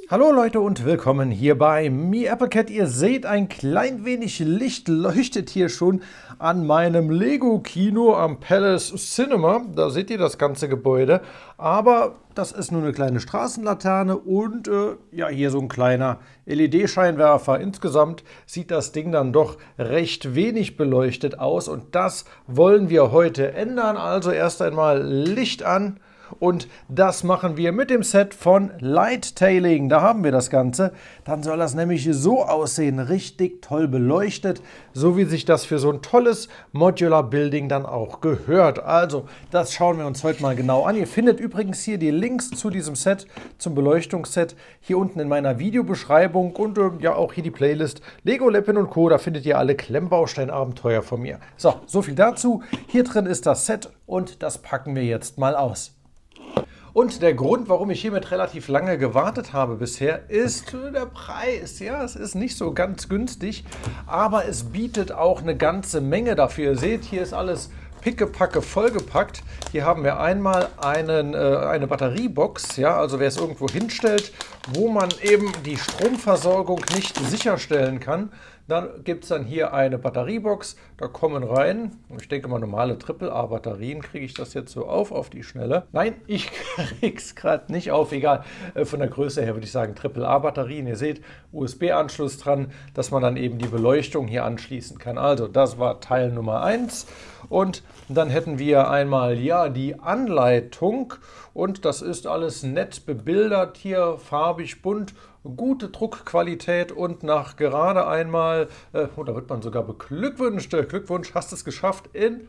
Hallo Leute und willkommen hier bei MeAppleCat. Ihr seht, ein klein wenig Licht leuchtet hier schon an meinem Lego-Kino am Palace Cinema. Da seht ihr das ganze Gebäude. Aber das ist nur eine kleine Straßenlaterne und ja, hier so ein kleiner LED-Scheinwerfer. Insgesamt sieht das Ding dann doch recht wenig beleuchtet aus und das wollen wir heute ändern. Also erst einmal Licht an. Und das machen wir mit dem Set von Lighttailing. Da haben wir das Ganze. Dann soll das nämlich so aussehen, richtig toll beleuchtet, so wie sich das für so ein tolles Modular Building dann auch gehört. Also, das schauen wir uns heute mal genau an. Ihr findet übrigens hier die Links zu diesem Set, zum Beleuchtungsset, hier unten in meiner Videobeschreibung und ja auch hier die Playlist Lego Leppin und Co. Da findet ihr alle Klemmbaustein-Abenteuer von mir. So viel dazu. Hier drin ist das Set und das packen wir jetzt mal aus. Und der Grund, warum ich hiermit relativ lange gewartet habe bisher, ist der Preis. Ja, es ist nicht so ganz günstig, aber es bietet auch eine ganze Menge dafür. Ihr seht, hier ist alles pickepacke vollgepackt. Hier haben wir einmal eine Batteriebox, ja, also wer es irgendwo hinstellt, wo man eben die Stromversorgung nicht sicherstellen kann. Dann gibt es dann hier eine Batteriebox, da kommen rein, ich denke mal normale AAA-Batterien, kriege ich das jetzt so auf die Schnelle? Nein, ich kriege es gerade nicht auf, egal, von der Größe her würde ich sagen AAA-Batterien. Ihr seht, USB-Anschluss dran, dass man dann eben die Beleuchtung hier anschließen kann. Also das war Teil Nummer 1 und dann hätten wir einmal ja die Anleitung und das ist alles nett bebildert hier, farbig, bunt. Gute Druckqualität und nach gerade einmal, da wird man sogar beglückwünscht. Glückwunsch, hast es geschafft in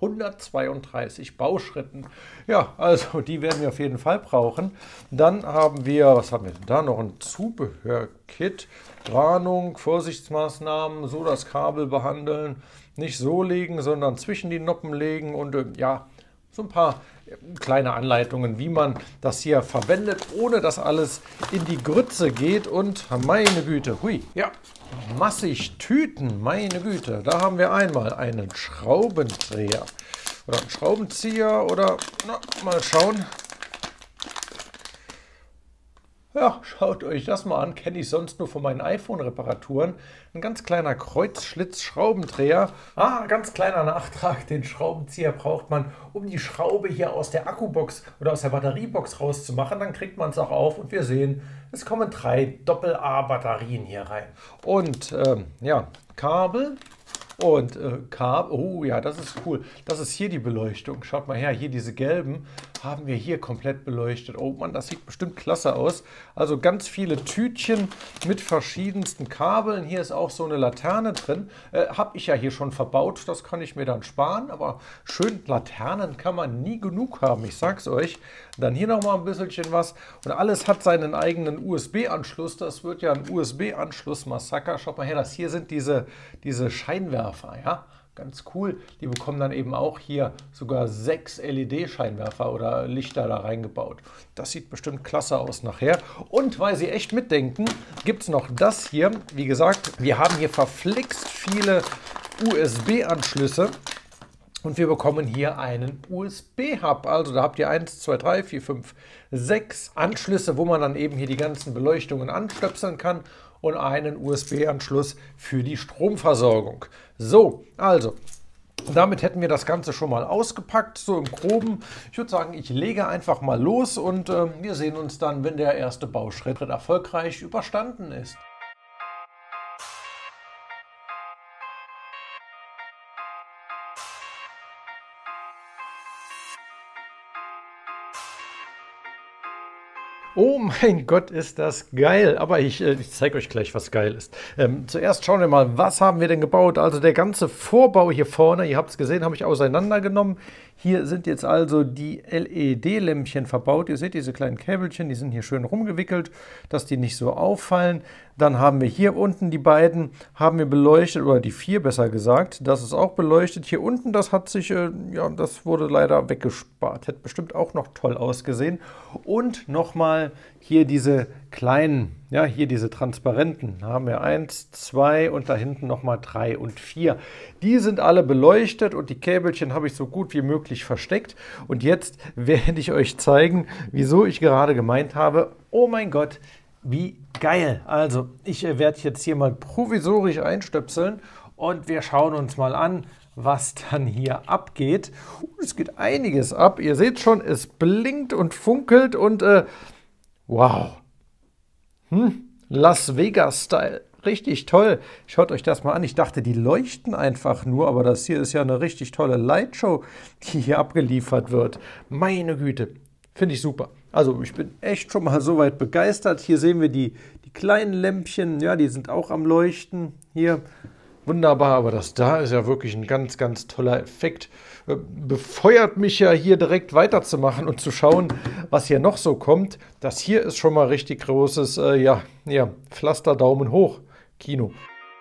132 Bauschritten. Ja, also die werden wir auf jeden Fall brauchen. Dann haben wir, was haben wir denn da noch? Ein Zubehörkit, Warnung, Vorsichtsmaßnahmen, so das Kabel behandeln, nicht so legen, sondern zwischen die Noppen legen und ja, so ein paar kleine Anleitungen, wie man das hier verwendet, ohne dass alles in die Grütze geht. Und meine Güte, hui, ja, massig Tüten, meine Güte. Da haben wir einmal einen Schraubendreher oder einen Schraubenzieher oder, na, mal schauen. Ja, schaut euch das mal an, kenne ich sonst nur von meinen iPhone-Reparaturen. Ein ganz kleiner Kreuzschlitz-Schraubendreher. Ganz kleiner Nachtrag, den Schraubenzieher braucht man, um die Schraube hier aus der Akkubox oder aus der Batteriebox rauszumachen. Dann kriegt man es auch auf und wir sehen, es kommen 3 Doppel-A-Batterien hier rein. Und ja, Kabel. Und Kabel, oh ja, das ist cool. Das ist hier die Beleuchtung. Schaut mal her, hier diese gelben haben wir hier komplett beleuchtet. Oh Mann, das sieht bestimmt klasse aus. Also ganz viele Tütchen mit verschiedensten Kabeln. Hier ist auch so eine Laterne drin. Habe ich ja hier schon verbaut, das kann ich mir dann sparen. Aber schön, Laternen kann man nie genug haben, ich sag's euch. Dann hier nochmal ein bisschen was. Und alles hat seinen eigenen USB-Anschluss. Das wird ja ein USB-Anschluss-Massaker. Schaut mal her, das hier sind diese Scheinwerfer, ja. Ganz cool. Die bekommen dann eben auch hier sogar 6 LED-Scheinwerfer oder Lichter da reingebaut. Das sieht bestimmt klasse aus nachher. Und weil sie echt mitdenken, gibt es noch das hier. Wie gesagt, wir haben hier verflixt viele USB-Anschlüsse. Und wir bekommen hier einen USB-Hub. Also da habt ihr 1, 2, 3, 4, 5, 6 Anschlüsse, wo man dann eben hier die ganzen Beleuchtungen anstöpseln kann. Und einen USB-Anschluss für die Stromversorgung. So, also, damit hätten wir das Ganze schon mal ausgepackt, so im Groben. Ich würde sagen, ich lege einfach mal los und wir sehen uns dann, wenn der erste Bauschritt erfolgreich überstanden ist. Oh mein Gott, ist das geil. Aber ich zeige euch gleich, was geil ist. Zuerst schauen wir mal, was haben wir denn gebaut? Also der ganze Vorbau hier vorne, ihr habt es gesehen, habe ich auseinandergenommen. Hier sind jetzt also die LED-Lämpchen verbaut. Ihr seht diese kleinen Käbelchen, die sind hier schön rumgewickelt, dass die nicht so auffallen. Dann haben wir hier unten die beiden, haben wir beleuchtet, oder die 4 besser gesagt. Das ist auch beleuchtet. Hier unten, das hat sich, ja, das wurde leider weggespart. Hätte bestimmt auch noch toll ausgesehen. Und nochmal hier diese kleinen, ja, hier diese transparenten. Da haben wir 1, 2 und da hinten nochmal 3 und 4. Die sind alle beleuchtet und die Käbelchen habe ich so gut wie möglich versteckt. Und jetzt werde ich euch zeigen, wieso ich gerade gemeint habe, oh mein Gott, Wie geil! Also, ich werde jetzt hier mal provisorisch einstöpseln und wir schauen uns mal an, was dann hier abgeht. Es geht einiges ab. Ihr seht schon, es blinkt und funkelt und wow! Las Vegas-Style. Richtig toll. Schaut euch das mal an. Ich dachte, die leuchten einfach nur, aber das hier ist ja eine richtig tolle Lightshow, die hier abgeliefert wird. Meine Güte. Finde ich super. Also ich bin echt schon mal soweit begeistert. Hier sehen wir die kleinen Lämpchen, ja, die sind auch am Leuchten. Hier, wunderbar, aber das da ist ja wirklich ein ganz, ganz toller Effekt. Befeuert mich ja hier direkt weiterzumachen und zu schauen, was hier noch so kommt. Das hier ist schon mal richtig großes, ja, Pflaster Daumen hoch Kino.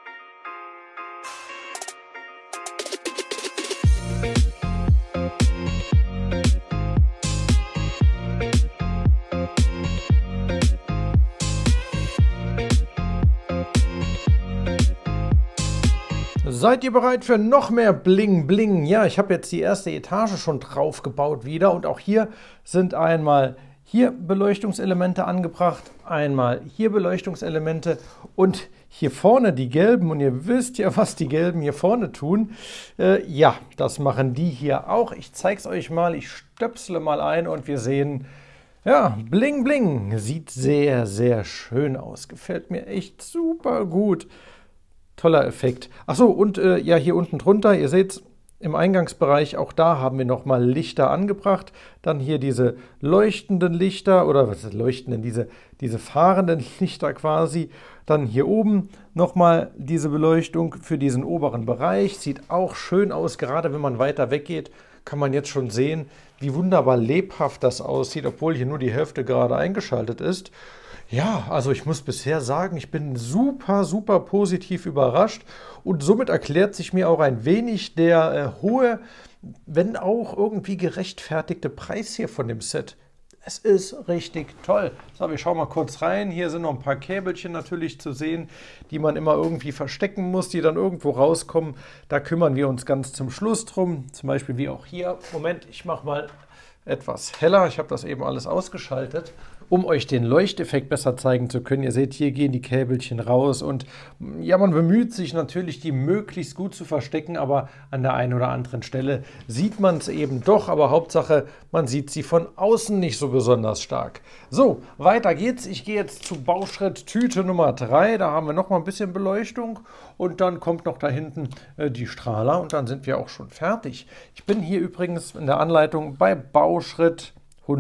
Seid ihr bereit für noch mehr Bling Bling? Ja, ich habe jetzt die erste Etage schon drauf gebaut wieder und auch hier sind einmal hier Beleuchtungselemente angebracht, einmal hier Beleuchtungselemente und hier vorne die gelben. Und ihr wisst ja, was die gelben hier vorne tun. Ja, das machen die hier auch. Ich zeige es euch mal, ich stöpsele mal ein und wir sehen, ja, Bling Bling. Sieht sehr, sehr schön aus. Gefällt mir echt super gut. Toller Effekt. Achso, und ja, hier unten drunter, ihr seht im Eingangsbereich, auch da haben wir nochmal Lichter angebracht. Dann hier diese leuchtenden Lichter, oder was ist leuchtenden, diese fahrenden Lichter quasi. Dann hier oben nochmal diese Beleuchtung für diesen oberen Bereich. Sieht auch schön aus, gerade wenn man weiter weggeht, kann man jetzt schon sehen, wie wunderbar lebhaft das aussieht, obwohl hier nur die Hälfte gerade eingeschaltet ist. Ja, also ich muss bisher sagen, ich bin super, super positiv überrascht und somit erklärt sich mir auch ein wenig der hohe, wenn auch irgendwie gerechtfertigte Preis hier von dem Set. Es ist richtig toll. So, wir schauen mal kurz rein. Hier sind noch ein paar Käbelchen natürlich zu sehen, die man immer irgendwie verstecken muss, die dann irgendwo rauskommen. Da kümmern wir uns ganz zum Schluss drum. Zum Beispiel wie auch hier. Moment, ich mache mal etwas heller. Ich habe das eben alles ausgeschaltet, um euch den Leuchteffekt besser zeigen zu können. Ihr seht, hier gehen die Käbelchen raus und ja, man bemüht sich natürlich, die möglichst gut zu verstecken, aber an der einen oder anderen Stelle sieht man es eben doch, aber Hauptsache, man sieht sie von außen nicht so besonders stark. So, weiter geht's. Ich gehe jetzt zu Bauschritt Tüte Nummer 3. Da haben wir noch mal ein bisschen Beleuchtung und dann kommt noch da hinten die Strahler und dann sind wir auch schon fertig. Ich bin hier übrigens in der Anleitung bei Bauschritt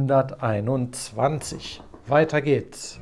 121. Weiter geht's.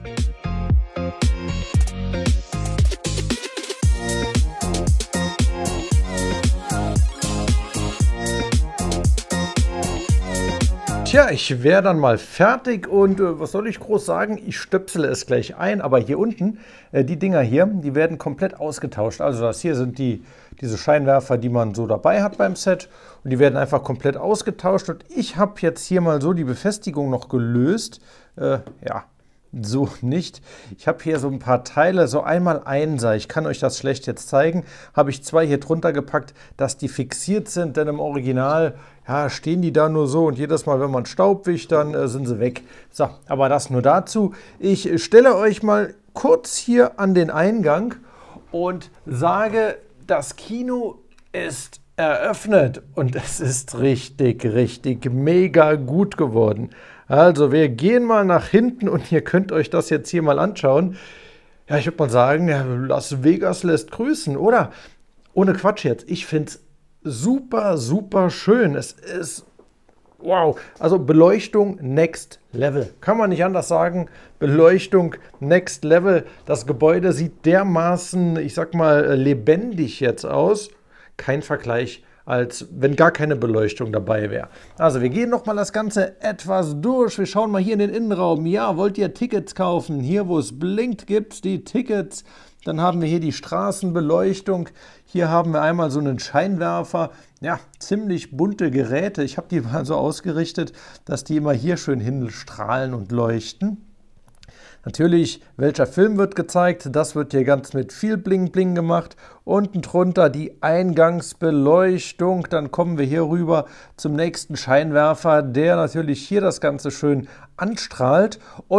Tja, ich wäre dann mal fertig und was soll ich groß sagen? Ich stöpsele es gleich ein, aber hier unten, die Dinger hier, die werden komplett ausgetauscht. Also das hier sind diese Scheinwerfer, die man so dabei hat beim Set und die werden einfach komplett ausgetauscht und ich habe jetzt hier mal so die Befestigung noch gelöst. Ja, so nicht. Ich habe hier so ein paar Teile, so einmal Einser. Ich kann euch das schlecht jetzt zeigen. Habe ich zwei hier drunter gepackt, dass die fixiert sind, denn im Original ja, stehen die da nur so und jedes Mal, wenn man Staub wischt, dann sind sie weg. So, aber das nur dazu. Ich stelle euch mal kurz hier an den Eingang und sage, das Kino ist eröffnet und es ist richtig, richtig mega gut geworden. Also wir gehen mal nach hinten und ihr könnt euch das jetzt hier mal anschauen. Ja, ich würde mal sagen, ja, Las Vegas lässt grüßen, oder? Ohne Quatsch jetzt. Ich finde es super, super schön. Es ist, wow, also Beleuchtung Next Level. Kann man nicht anders sagen. Beleuchtung Next Level. Das Gebäude sieht dermaßen, ich sag mal, lebendig jetzt aus. Kein Vergleich, als wenn gar keine Beleuchtung dabei wäre. Also wir gehen noch mal das Ganze etwas durch. Wir schauen mal hier in den Innenraum. Ja, wollt ihr Tickets kaufen? Hier, wo es blinkt, gibt es die Tickets. Dann haben wir hier die Straßenbeleuchtung. Hier haben wir einmal so einen Scheinwerfer. Ja, ziemlich bunte Geräte. Ich habe die mal so ausgerichtet, dass die immer hier schön hinstrahlen und leuchten. Natürlich, welcher Film wird gezeigt, das wird hier ganz mit viel Bling Bling gemacht. Unten drunter die Eingangsbeleuchtung, dann kommen wir hier rüber zum nächsten Scheinwerfer, der natürlich hier das Ganze schön anstrahlt. Und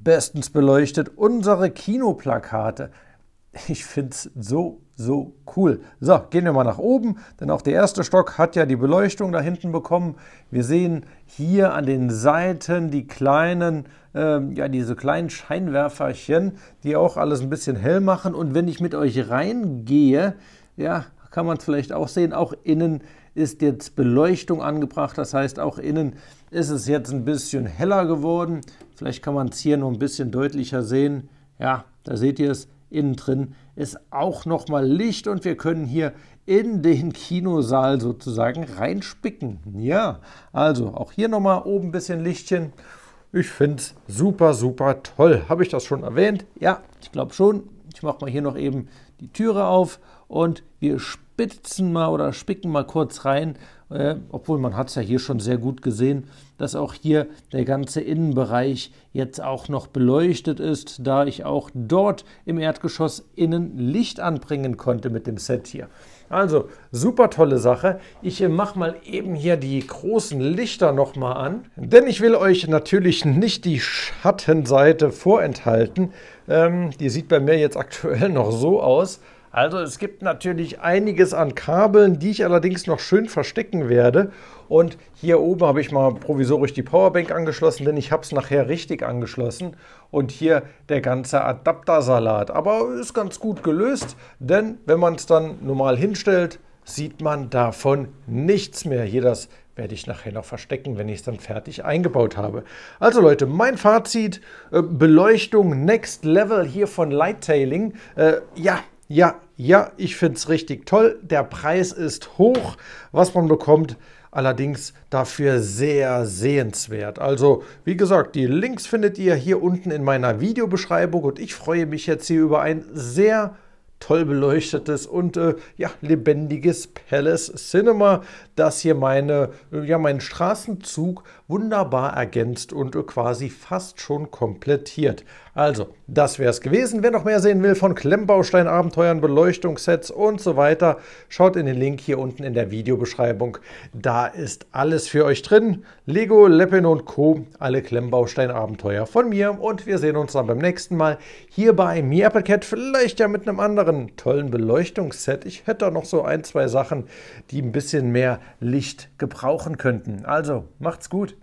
bestens beleuchtet, unsere Kinoplakate. Ich finde es so cool. So, gehen wir mal nach oben, denn auch der erste Stock hat ja die Beleuchtung da hinten bekommen. Wir sehen hier an den Seiten die kleinen, diese kleinen Scheinwerferchen, die auch alles ein bisschen hell machen. Und wenn ich mit euch reingehe, ja, kann man es vielleicht auch sehen, auch innen ist jetzt Beleuchtung angebracht. Das heißt, auch innen ist es jetzt ein bisschen heller geworden. Vielleicht kann man es hier noch ein bisschen deutlicher sehen. Ja, da seht ihr es. Innen drin ist auch nochmal Licht und wir können hier in den Kinosaal sozusagen reinspicken. Ja, also auch hier nochmal oben ein bisschen Lichtchen. Ich finde es super toll. Habe ich das schon erwähnt? Ja, ich glaube schon. Ich mache mal hier noch eben die Türe auf und wir spitzen mal oder spicken mal kurz rein, obwohl man hat es ja hier schon sehr gut gesehen, dass auch hier der ganze Innenbereich jetzt auch noch beleuchtet ist, da ich auch dort im Erdgeschoss innen Licht anbringen konnte mit dem Set hier. Also super tolle Sache. Ich mache mal eben hier die großen Lichter nochmal an, denn ich will euch natürlich nicht die Schattenseite vorenthalten. Die sieht bei mir jetzt aktuell noch so aus. Also es gibt natürlich einiges an Kabeln, die ich allerdings noch schön verstecken werde. Und hier oben habe ich mal provisorisch die Powerbank angeschlossen, denn ich habe es nachher richtig angeschlossen. Und hier der ganze Adaptersalat. Aber ist ganz gut gelöst, denn wenn man es dann normal hinstellt, sieht man davon nichts mehr. Hier das werde ich nachher noch verstecken, wenn ich es dann fertig eingebaut habe. Also Leute, mein Fazit, Beleuchtung Next Level hier von Lighttailing. Ja, ich finde es richtig toll. Der Preis ist hoch, was man bekommt, allerdings dafür sehr sehenswert. Also, wie gesagt, die Links findet ihr hier unten in meiner Videobeschreibung und ich freue mich jetzt hier über ein sehr toll beleuchtetes und lebendiges Palace Cinema, das hier meinen Straßenzug wunderbar ergänzt und quasi fast schon komplettiert. Also, das wäre es gewesen. Wer noch mehr sehen will von Klemmbaustein-Abenteuern, Beleuchtungssets und so weiter, schaut in den Link hier unten in der Videobeschreibung. Da ist alles für euch drin. Lego, Leppin und Co. Alle Klemmbaustein-Abenteuer von mir und wir sehen uns dann beim nächsten Mal hier bei MiAppleCat, vielleicht ja mit einem anderen tollen Beleuchtungsset. Ich hätte da noch so ein, zwei Sachen, die ein bisschen mehr Licht gebrauchen könnten. Also, macht's gut.